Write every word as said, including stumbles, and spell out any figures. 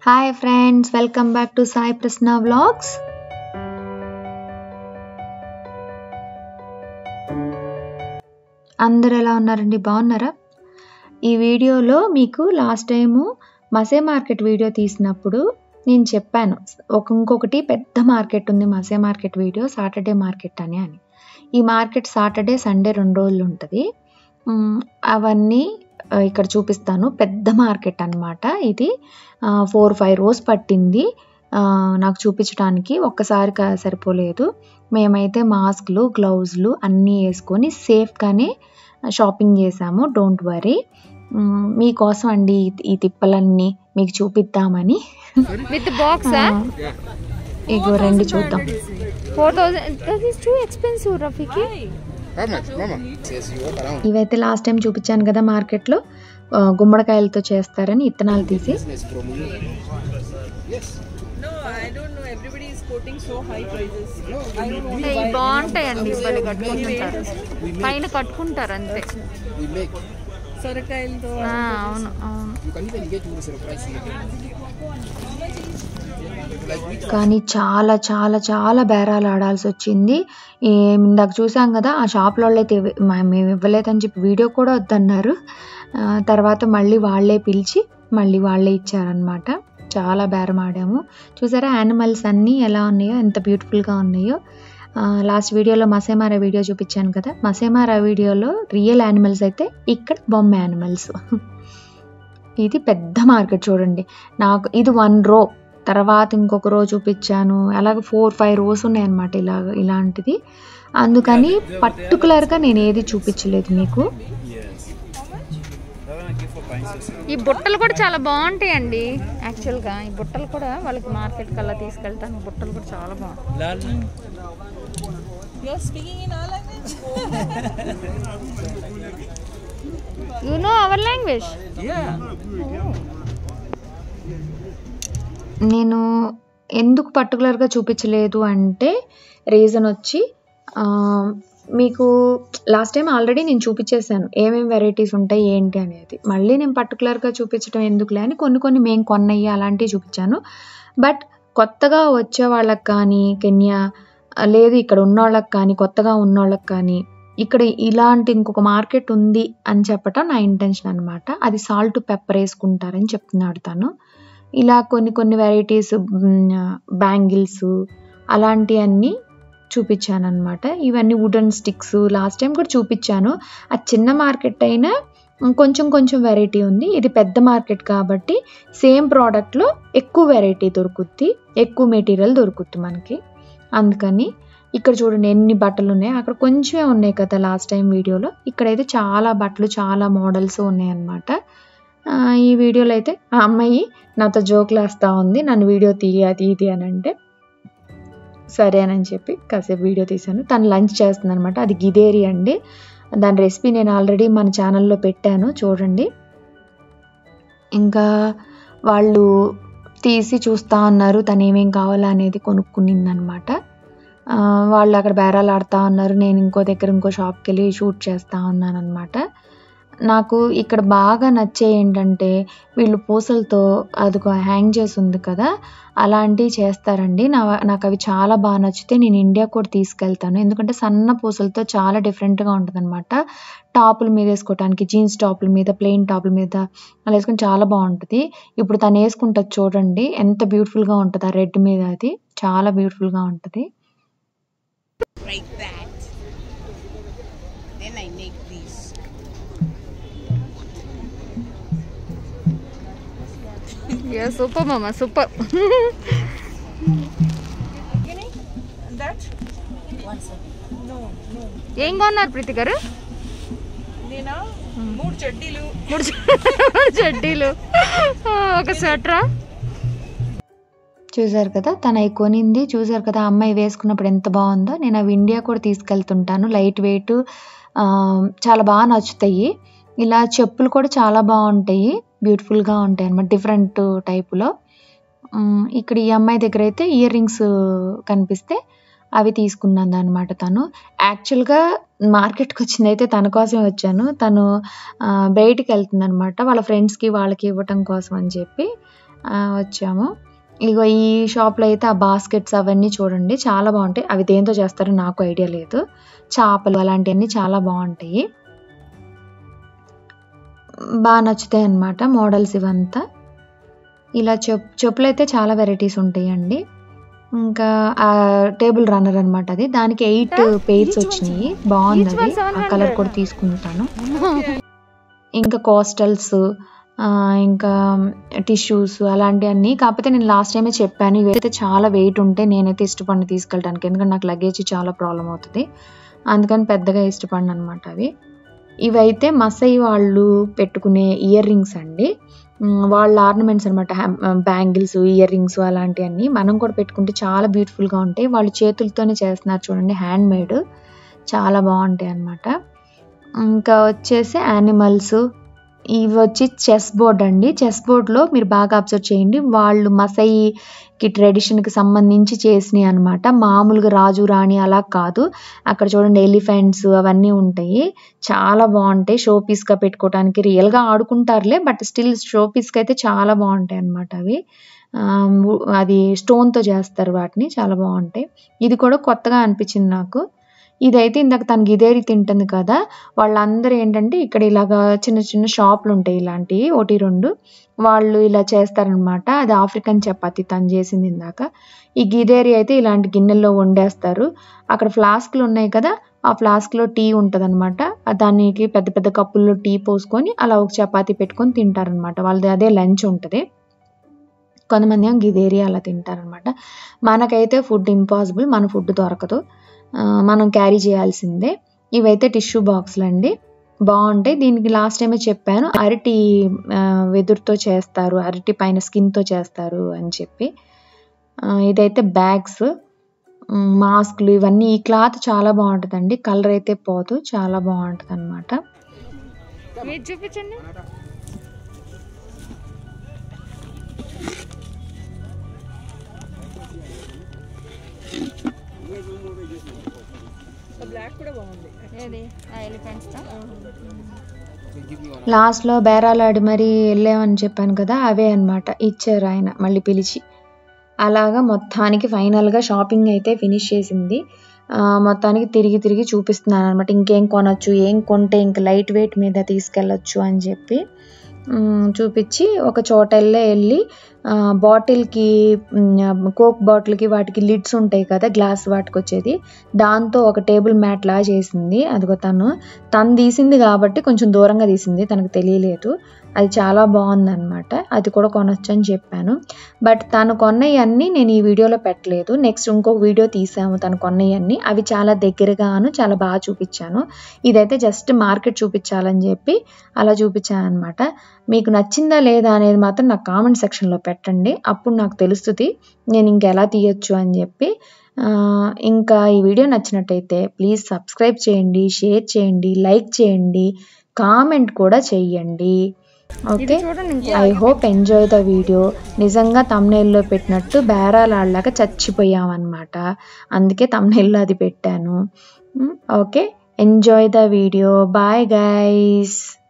Hi friends, welcome back to Sai Prasanna vlogs. అందరు ఎలా ఉన్నారండి? బాగున్నారా? ఈ వీడియోలో మీకు లాస్ట్ టైము మసే మార్కెట్ వీడియో తీసినప్పుడు నేను చెప్పాను, ఒక ఇంకొకటి పెద్ద మార్కెట్ ఉంది, మసే మార్కెట్ వీడియో సాటర్డే మార్కెట్ అని అని ఈ మార్కెట్ సాటర్డే సండే రెండు రోజులు ఉంటుంది. అవన్నీ ఇక్కడ చూపిస్తాను. పెద్ద మార్కెట్ అన్నమాట ఇది. ఫోర్ ఫైవ్ రోజు పట్టింది నాకు చూపించడానికి, ఒక్కసారి సరిపోలేదు. మేమైతే మాస్క్లు గ్లౌజులు అన్నీ వేసుకొని సేఫ్గానే షాపింగ్ చేసాము. డోంట్ వరీ, మీకోసం అండి ఈ తిప్పలన్నీ మీకు చూపిద్దామని. విత్ బాక్స్ ఇగో రండి చూద్దాం. Four thousand that is too expensive రఫీకి. ఇవైతే లాస్ట్ టైం చూపించాను కదా మార్కెట్లో, గుమ్మడికాయలతో చేస్తారని ఇత్తనాలు తీసి. బాగుంటాయండి, కట్టుకుంటారు పైన కట్టుకుంటారు అంతే. సొరకాయలతో అవును అవును. కానీ చాలా చాలా చాలా బేరాలు ఆడాల్సి వచ్చింది. ఇందాక చూసాం కదా, ఆ షాప్లో వాళ్ళు అయితే మేము ఇవ్వలేదని చెప్పి వీడియో కూడా వద్దన్నారు. తర్వాత మళ్ళీ వాళ్ళే పిలిచి మళ్ళీ వాళ్ళే ఇచ్చారనమాట. చాలా బేరం ఆడాము. చూసారా యానిమల్స్ అన్నీ ఎలా ఉన్నాయో, ఎంత బ్యూటిఫుల్గా ఉన్నాయో. లాస్ట్ వీడియోలో మసేమారా వీడియో చూపించాను కదా, మసేమారా వీడియోలో రియల్ యానిమల్స్ అయితే ఇక్కడ బొమ్మ యానిమల్స్. ఇది పెద్ద మార్కెట్ చూడండి. నాకు ఇది వన్ రో, తర్వాత ఇంకొక రో చూపించాను, అలాగే ఫోర్ ఫైవ్ రోస్ ఉన్నాయన్నమాట ఇలా ఇలాంటిది. అందుకని పర్టికులర్గా నేను ఏది చూపించలేదు మీకు. ఈ బుట్టలు కూడా చాలా బాగుంటాయండి. యాక్చువల్గా ఈ బుట్టలు కూడా వాళ్ళకి మార్కెట్కి అలా తీసుకెళ్తాను. బుట్టలు కూడా చాలా బాగుంటాయి. You know our language? నేను ఎందుకు పర్టికులర్గా చూపించలేదు అంటే రీజన్ వచ్చి, మీకు లాస్ట్ టైం ఆల్రెడీ నేను చూపించేసాను ఏమేమి వెరైటీస్ ఉంటాయి ఏంటి అనేది. మళ్ళీ నేను పర్టికులర్గా చూపించడం ఎందుకులే అని కొన్ని కొన్ని మేము కొన్నయ్యి అలాంటివి చూపించాను. బట్ కొత్తగా వచ్చే వాళ్ళకి కానీ, కెన్యా లేదు ఇక్కడ ఉన్నోళ్ళకి కానీ, కొత్తగా ఉన్నోళ్ళకి కానీ ఇక్కడ ఇలాంటి ఇంకొక మార్కెట్ ఉంది అని చెప్పటం నా ఇంటెన్షన్ అనమాట. అది సాల్ట్ పెప్పర్ వేసుకుంటారని చెప్తున్నాడు తను. ఇలా కొన్ని కొన్ని వెరైటీస్, బ్యాంగిల్స్ అలాంటివన్నీ చూపించాను అనమాట. ఇవన్నీ వుడెన్ స్టిక్స్ లాస్ట్ టైం కూడా చూపించాను. అది చిన్న మార్కెట్ అయినా కొంచెం కొంచెం వెరైటీ ఉంది. ఇది పెద్ద మార్కెట్ కాబట్టి సేమ్ ప్రోడక్ట్లో ఎక్కువ వెరైటీ దొరుకుద్ది, ఎక్కువ మెటీరియల్ దొరుకుద్ది మనకి. అందుకని ఇక్కడ చూడండి ఎన్ని బట్టలు ఉన్నాయి. అక్కడ కొంచెమే ఉన్నాయి కదా లాస్ట్ టైం వీడియోలో. ఇక్కడైతే చాలా బట్టలు, చాలా మోడల్స్ ఉన్నాయన్నమాట. ఈ వీడియోలో అయితే ఆ అమ్మాయి నాతో జోకులు వేస్తూ ఉంది, నన్ను వీడియో తీయ తీది అని అంటే సరే అని చెప్పి కాసేపు వీడియో తీశాను. తను లంచ్ చేస్తుంది అనమాట. అది గిదేరి అండి. దాని రెసిపీ నేను ఆల్రెడీ మన ఛానల్లో పెట్టాను, చూడండి. ఇంకా వాళ్ళు తీసి చూస్తూ ఉన్నారు తను ఏమేం కావాలా అనేది కొనుక్కునిందనమాట. వాళ్ళు అక్కడ బేరాలు ఆడుతూ ఉన్నారు, నేను ఇంకో దగ్గర ఇంకో షాప్కి వెళ్ళి షూట్ చేస్తూ ఉన్నాను అనమాట. నాకు ఇక్కడ బాగా నచ్చే ఏంటంటే వీళ్ళు పూసలతో అదిగో హ్యాంగ్ చేసి ఉంది కదా, అలాంటివి చేస్తారండి. నా నాకు అవి చాలా బాగా నచ్చితే నేను ఇండియా కూడా తీసుకెళ్తాను. ఎందుకంటే సన్న పూసలతో చాలా డిఫరెంట్గా ఉంటుంది అనమాట. టాపుల మీద వేసుకోవటానికి, జీన్స్ టాపుల మీద, ప్లెయిన్ టాపుల మీద అలా వేసుకొని చాలా బాగుంటుంది. ఇప్పుడు తను వేసుకుంటుంది చూడండి ఎంత బ్యూటిఫుల్గా ఉంటుంది ఆ రెడ్ మీద. అది చాలా బ్యూటిఫుల్గా ఉంటుంది. సూపర్ మామా, సూపర్. ఏం కొన్నారు ప్రీతి గారు? మూడు చెడ్డీలు మూడు చెడ్డీలు ఒక స్వెటరా. చూసారు కదా తను అవి కొనింది. చూసారు కదా అమ్మాయి వేసుకున్నప్పుడు ఎంత బాగుందో. నేను అవి ఇండియా కూడా తీసుకెళ్తుంటాను. లైట్ వెయిట్, చాలా బాగా నచ్చుతాయి. ఇలా చెప్పులు కూడా చాలా బాగుంటాయి, బ్యూటిఫుల్గా ఉంటాయి అన్నమాట, డిఫరెంట్ టైపులో. ఇక్కడ ఈ అమ్మాయి దగ్గర అయితే ఇయర్ రింగ్స్ కనిపిస్తే అవి తీసుకున్నాను అనమాట. తను యాక్చువల్గా మార్కెట్కి వచ్చింది అయితే తన కోసమే వచ్చాను. తను బయటికి వెళ్తుంది అనమాట వాళ్ళ ఫ్రెండ్స్కి వాళ్ళకి ఇవ్వటం కోసం అని చెప్పి. వచ్చాము. ఇగో ఈ షాప్లో అయితే ఆ బాస్కెట్స్ అవన్నీ చూడండి చాలా బాగుంటాయి. అవి దేంతో చేస్తారో నాకు ఐడియా లేదు. చేపలు అలాంటివన్నీ చాలా బాగుంటాయి, బాగా నచ్చుతాయి అన్నమాట మోడల్స్ ఇవంతా. ఇలా చెప్ చెప్పులు అయితే చాలా వెరైటీస్ ఉంటాయండి. ఇంకా ఆ టేబుల్ రన్నర్ అనమాట అది, దానికి ఎయిట్ పెయిర్స్ వచ్చినాయి, బాగుంది అది. ఆ కలర్ కూడా తీసుకుంటాను. ఇంకా కోస్టల్స్, ఇంకా టిష్యూస్ అలాంటివన్నీ. కాకపోతే నేను లాస్ట్ టైమే చెప్పాను ఇవైతే చాలా వెయిట్ ఉంటే నేనైతే ఇష్టపడిన తీసుకెళ్ళడానికి, ఎందుకంటే నాకు లగేజ్ చాలా ప్రాబ్లం అవుతుంది, అందుకని పెద్దగా ఇష్టపడిన అనమాట అవి. ఇవైతే మసై వాళ్ళు పెట్టుకునే ఇయర్ రింగ్స్ అండి, వాళ్ళ ఆర్నమెంట్స్ అనమాట, బ్యాంగిల్స్, ఇయర్ రింగ్స్ అలాంటివన్నీ మనం కూడా పెట్టుకుంటే చాలా బ్యూటిఫుల్గా ఉంటాయి. వాళ్ళు చేతులతోనే చేస్తున్నారు చూడండి, హ్యాండ్ మేడ్, చాలా బాగుంటాయి అన్నమాట. ఇంకా వచ్చేసి యానిమల్స్, ఇవి వచ్చి చెస్ బోర్డ్ అండి. చెస్ బోర్డ్లో మీరు బాగా అబ్జర్వ్ చేయండి, వాళ్ళు మసైకి ట్రెడిషన్కి సంబంధించి చేసినాయి అనమాట, మామూలుగా రాజు రాణి అలా కాదు. అక్కడ చూడండి ఎలిఫెంట్స్ అవన్నీ ఉంటాయి, చాలా బాగుంటాయి. షో పీస్గా పెట్టుకోవడానికి, రియల్గా ఆడుకుంటారులే బట్ స్టిల్ షో పీస్కి అయితే చాలా బాగుంటాయి అనమాట అవి. అది స్టోన్తో చేస్తారు వాటిని, చాలా బాగుంటాయి. ఇది కూడా కొత్తగా అనిపించింది నాకు. ఇదైతే ఇందాక తను గిదేరి తింటుంది కదా, వాళ్ళందరూ ఏంటంటే ఇక్కడ ఇలాగా చిన్న చిన్న షాపులు ఉంటాయి ఇలాంటివి, ఒకటి రెండు, వాళ్ళు ఇలా చేస్తారనమాట. అది ఆఫ్రికన్ చపాతి తను చేసింది ఇందాక. ఈ గిదేరి అయితే ఇలాంటి గిన్నెల్లో వండేస్తారు. అక్కడ ఫ్లాస్క్లు ఉన్నాయి కదా, ఆ ఫ్లాస్క్లో టీ ఉంటుంది అనమాట, దానికి పెద్ద పెద్ద కప్పుల్లో టీ పోసుకొని అలా ఒక చపాతి పెట్టుకొని తింటారనమాట. వాళ్ళది అదే లంచ్ ఉంటుంది. కొంతమంది ఏమో గిదేరి అలా తింటారనమాట. మనకైతే ఫుడ్ ఇంపాసిబుల్, మన ఫుడ్ దొరకదు, మనం క్యారీ చేయాల్సిందే. ఇవైతే టిష్యూ బాక్సులు అండి, బాగుంటాయి. దీనికి లాస్ట్ టైమే చెప్పాను అరటి వెదురుతో చేస్తారు, అరటి పైన స్కిన్తో చేస్తారు అని చెప్పి. ఇదైతే బ్యాగ్స్, మాస్క్లు, ఇవన్నీ. ఈ క్లాత్ చాలా బాగుంటుందండి, కలర్ అయితే పోదు, చాలా బాగుంటుంది అనమాట. చూపించండి. లాస్ట్లో బేరాలాడి మరీ వెళ్ళామని చెప్పాను కదా, అవే అనమాట ఇచ్చారు ఆయన మళ్ళీ పిలిచి. అలాగా మొత్తానికి ఫైనల్గా షాపింగ్ అయితే ఫినిష్ చేసింది. మొత్తానికి తిరిగి తిరిగి చూపిస్తున్నాను అనమాట, ఇంకేం కొనొచ్చు, ఏం కొంటే ఇంకా లైట్ వెయిట్ మీద తీసుకెళ్ళొచ్చు అని చెప్పి చూపించి ఒక చోట వెళ్ళే వెళ్ళి బాటిల్కి, కోక్ బాటిల్కి వాటికి లిడ్స్ ఉంటాయి కదా గ్లాస్ వాటికి వచ్చేది, దాంతో ఒక టేబుల్ మ్యాట్ లా చేసింది. అదిగో తను తను తీసింది కాబట్టి కొంచెం దూరంగా తీసింది, తనకు తెలియలేదు. అది చాలా బాగుంది అనమాట, అది కూడా కొనొచ్చు అని చెప్పాను. బట్ తను కొన్నవన్నీ నేను ఈ వీడియోలో పెట్టలేదు, నెక్స్ట్ ఇంకొక వీడియో తీసాము తను కొన్నవన్నీ, అవి చాలా దగ్గరగాను చాలా బాగా చూపించాను. ఇదైతే జస్ట్ మార్కెట్ చూపించాలని చెప్పి అలా చూపించాను అనమాట. మీకు నచ్చిందా లేదా అనేది మాత్రం నాకు కామెంట్ సెక్షన్లో పెట్టండి, అప్పుడు నాకు తెలుస్తుంది నేను ఇంకెలా తీయొచ్చు అని చెప్పి. ఇంకా ఈ వీడియో నచ్చినట్టయితే ప్లీజ్ సబ్స్క్రైబ్ చేయండి, షేర్ చేయండి, లైక్ చేయండి, కామెంట్ కూడా చేయండి. Okay, I hope enjoy the video. నిజంగా తమ్నెయిల్లో పెట్టినట్టు బేరాలాడలాగా చచ్చిపోయామన్నమాట, అందుకే తమ్నెయిల్లో అది పెట్టాను. Okay, enjoy the video, bye guys.